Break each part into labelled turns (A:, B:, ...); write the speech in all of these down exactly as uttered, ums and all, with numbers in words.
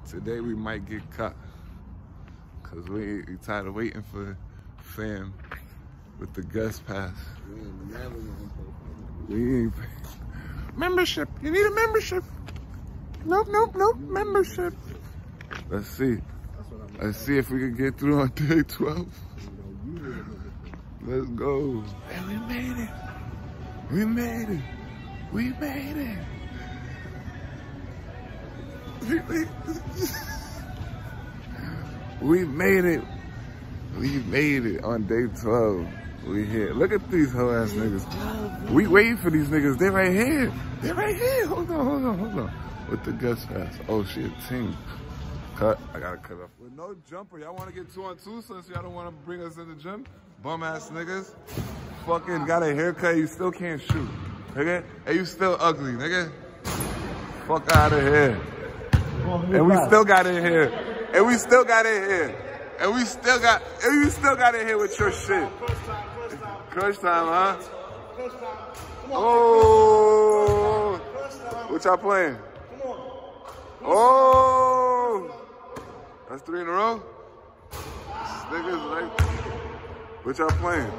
A: Today we might get caught. Cause we, we tired of waiting for fam with the Gus pass.
B: We ain't never gonna pay.
A: We ain't pay. Membership, you need a membership. Nope, nope, nope, membership. Let's see. Let's see if we can get through on day twelve. Let's go. And we made it. We made it. We made it. We made it. We made it on day twelve. We here. Look at these hoe ass niggas. We waiting for these niggas. They right here. They right here. Hold on, hold on, hold on. With the Gus pass. Oh shit, team. Cut. I gotta cut off. With no jumper. Y'all wanna get two on two since y'all don't wanna bring us in the gym? Bum ass niggas. Fucking got a haircut, you still can't shoot. Nigga? And you still ugly, nigga. Fuck out of here. And we still got in here. And we still got in here. And we still got, and you still got in here with your shit. Crush time, huh? Oh. What y'all playing? Oh. That's three in a row? Niggas like, what y'all playing?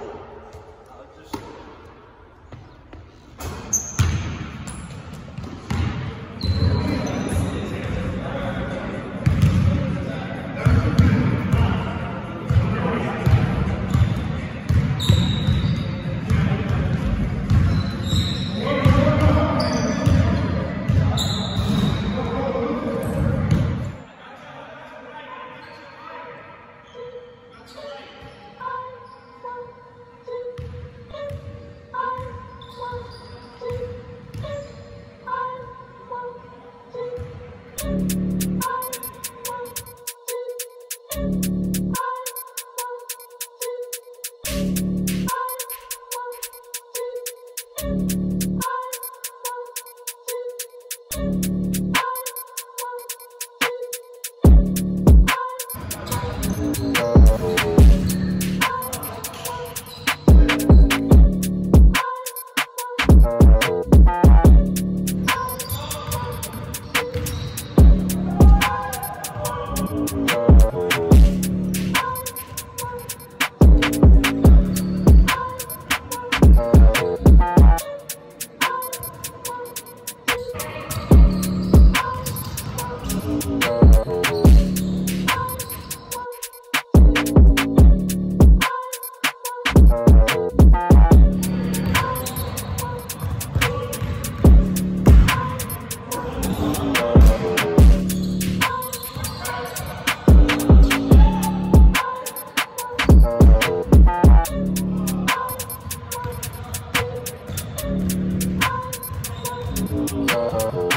A: Uh